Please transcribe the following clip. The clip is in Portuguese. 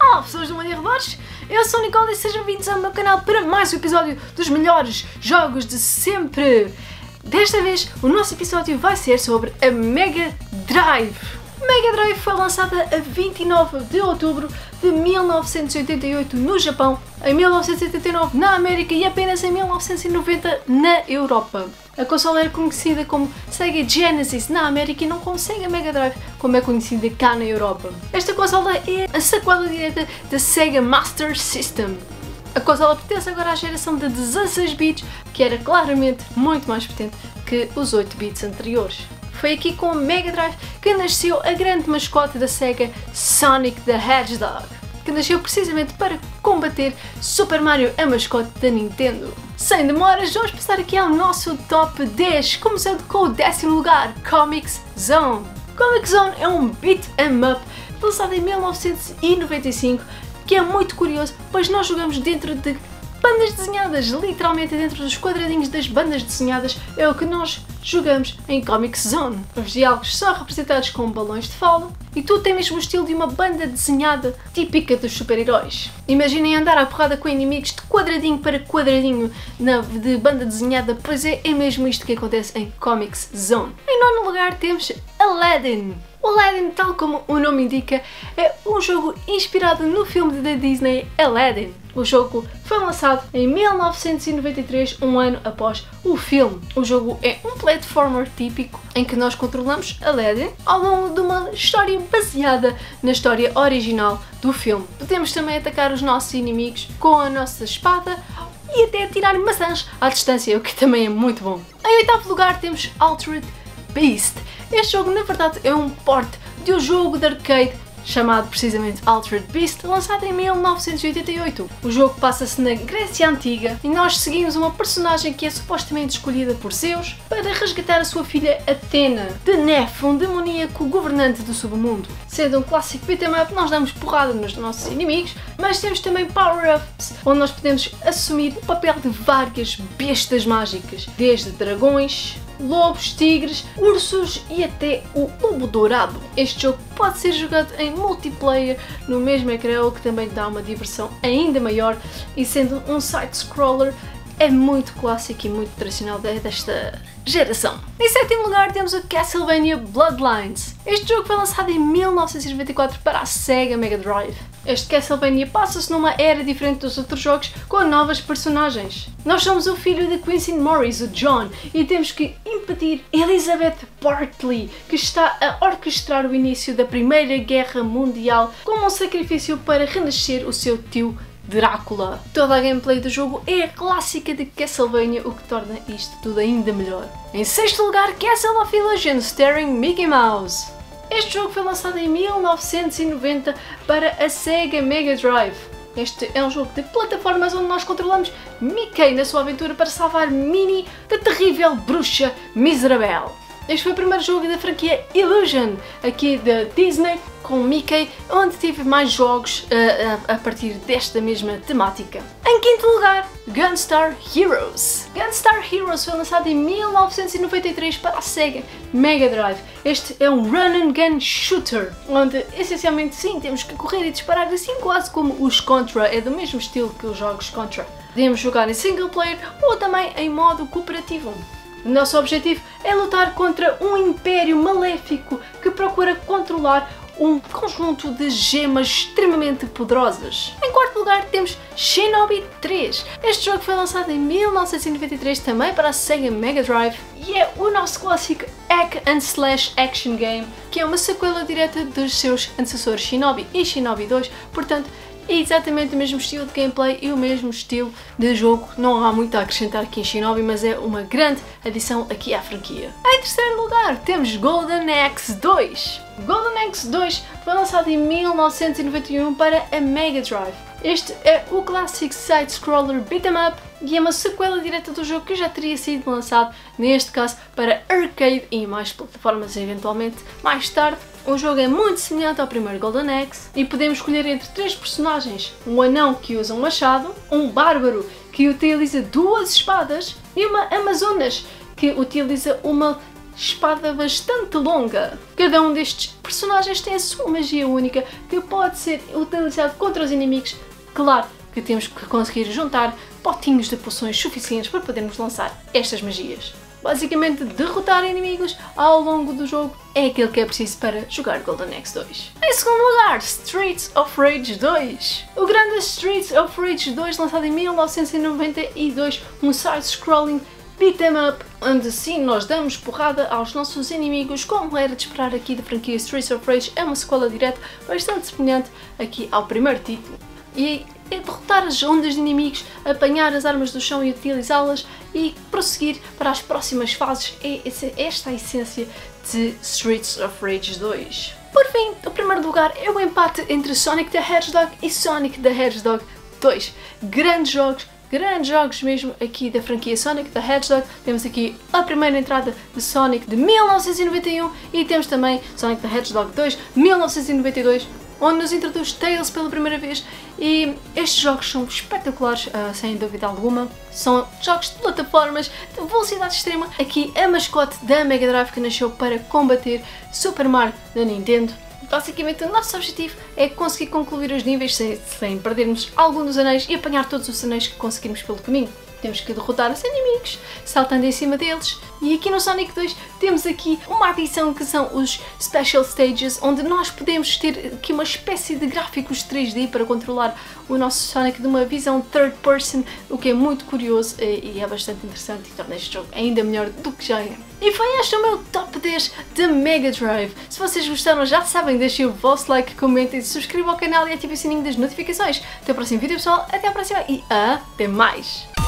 Olá pessoas do Mania Rebores, eu sou o Nicole e sejam bem-vindos ao meu canal para mais um episódio dos melhores jogos de sempre. Desta vez o nosso episódio vai ser sobre a Mega Drive. A Mega Drive foi lançada a 29 de outubro de 1988 no Japão, em 1989 na América e apenas em 1990 na Europa. A consola era conhecida como Sega Genesis na América e não como Sega Mega Drive, como é conhecida cá na Europa. Esta consola é a sequela direta da Sega Master System. A consola pertence agora à geração de 16 bits, que era claramente muito mais potente que os 8 bits anteriores. Foi aqui com a Mega Drive que nasceu a grande mascote da Sega, Sonic the Hedgehog, que nasceu precisamente para combater Super Mario, a mascote da Nintendo. Sem demoras, vamos passar aqui ao nosso top 10, começando com o 10º lugar, Comix Zone. Comix Zone é um beat 'em up lançado em 1995, que é muito curioso, pois nós jogamos dentro de bandas desenhadas, literalmente dentro dos quadradinhos das bandas desenhadas é o que nós jogamos em Comix Zone. Os diálogos são representados com balões de fala e tudo tem mesmo o estilo de uma banda desenhada típica dos super-heróis. Imaginem andar à porrada com inimigos de quadradinho para quadradinho de banda desenhada, pois é mesmo isto que acontece em Comix Zone. Em nono lugar temos Aladdin. O Aladdin, tal como o nome indica, é um jogo inspirado no filme da Disney Aladdin. O jogo foi lançado em 1993, um ano após o filme. O jogo é um platformer típico em que nós controlamos Aladdin ao longo de uma história baseada na história original do filme. Podemos também atacar os nossos inimigos com a nossa espada e até tirar maçãs à distância, o que também é muito bom. Em oitavo lugar temos Altered Beast. Este jogo na verdade é um port de um jogo de arcade chamado precisamente Altered Beast, lançado em 1988. O jogo passa-se na Grécia Antiga e nós seguimos uma personagem que é supostamente escolhida por Zeus para resgatar a sua filha Athena de Nef, um demoníaco governante do submundo. Sendo um clássico beat'em up, nós damos porrada nos nossos inimigos, mas temos também power-ups, onde nós podemos assumir o papel de várias bestas mágicas, desde dragões, lobos, tigres, ursos e até o lobo dourado. Este jogo pode ser jogado em multiplayer no mesmo ecrã, o que também dá uma diversão ainda maior, e sendo um side-scroller é muito clássico e muito tradicional desta geração. Em sétimo lugar temos o Castlevania Bloodlines. Este jogo foi lançado em 1994 para a Sega Mega Drive. Este Castlevania passa-se numa era diferente dos outros jogos, com novas personagens. Nós somos o filho de Quincy Morris, o John, e temos que impedir Elizabeth Bartley, que está a orquestrar o início da Primeira Guerra Mundial como um sacrifício para renascer o seu tio Drácula. Toda a gameplay do jogo é a clássica de Castlevania, o que torna isto tudo ainda melhor. Em sexto lugar, Castle of Illusion starring Mickey Mouse. Este jogo foi lançado em 1990 para a Sega Mega Drive. Este é um jogo de plataformas onde nós controlamos Mickey na sua aventura para salvar Minnie da terrível bruxa Miserabel. Este foi o primeiro jogo da franquia Illusion, aqui da Disney, com Mickey, onde tive mais jogos a partir desta mesma temática. Em quinto lugar, Gunstar Heroes. Gunstar Heroes foi lançado em 1993 para a Sega Mega Drive. Este é um run and gun shooter, onde essencialmente sim, temos que correr e disparar, assim quase como os Contra, é do mesmo estilo que os jogos Contra. Podemos jogar em single player ou também em modo cooperativo. O nosso objetivo é lutar contra um império maléfico que procura controlar um conjunto de gemas extremamente poderosas. Em quarto lugar temos Shinobi 3. Este jogo foi lançado em 1993 também para a Sega Mega Drive e é o nosso clássico Hack and Slash Action Game, que é uma sequela direta dos seus antecessores Shinobi e Shinobi 2, portanto é exatamente o mesmo estilo de gameplay e o mesmo estilo de jogo. Não há muito a acrescentar aqui em Shinobi, mas é uma grande adição aqui à franquia. Em terceiro lugar temos Golden Axe 2. Golden Axe 2 foi lançado em 1991 para a Mega Drive. Este é o clássico side-scroller beat'em up e é uma sequela direta do jogo que já teria sido lançado, neste caso para arcade e mais plataformas eventualmente mais tarde. O jogo é muito semelhante ao primeiro Golden Axe e podemos escolher entre três personagens: um anão que usa um machado, um bárbaro que utiliza duas espadas e uma amazonas que utiliza uma espada bastante longa. Cada um destes personagens tem a sua magia única que pode ser utilizado contra os inimigos. Claro que temos que conseguir juntar potinhos de poções suficientes para podermos lançar estas magias. Basicamente, derrotar inimigos ao longo do jogo é aquilo que é preciso para jogar Golden Axe 2. Em segundo lugar, Streets of Rage 2. O grande Streets of Rage 2, lançado em 1992, um side-scrolling beat 'em up, onde sim nós damos porrada aos nossos inimigos, como era de esperar aqui da franquia Streets of Rage. É uma sequela direta bastante semelhante aqui ao primeiro título. E é derrotar as ondas de inimigos, apanhar as armas do chão e utilizá-las e prosseguir para as próximas fases. É esta a essência de Streets of Rage 2. Por fim, o primeiro lugar é o empate entre Sonic the Hedgehog e Sonic the Hedgehog 2. Grandes jogos mesmo aqui da franquia Sonic the Hedgehog. Temos aqui a primeira entrada de Sonic de 1991 e temos também Sonic the Hedgehog 2 1992, onde nos introduz Tails pela primeira vez, e estes jogos são espetaculares, sem dúvida alguma. São jogos de plataformas de velocidade extrema. Aqui a mascote da Mega Drive que nasceu para combater Super Mario da Nintendo. Basicamente, o nosso objetivo é conseguir concluir os níveis sem perdermos algum dos anéis e apanhar todos os anéis que conseguirmos pelo caminho. Temos que derrotar os inimigos, saltando em cima deles. E aqui no Sonic 2 temos aqui uma adição que são os Special Stages, onde nós podemos ter aqui uma espécie de gráficos 3D para controlar o nosso Sonic de uma visão third person, o que é muito curioso e é bastante interessante e torna este jogo ainda melhor do que já é. E foi este o meu top 10 da Mega Drive. Se vocês gostaram, já sabem, deixem o vosso like, comentem, subscrevam ao canal e ativem o sininho das notificações. Até o próximo vídeo, pessoal, até à próxima e até mais!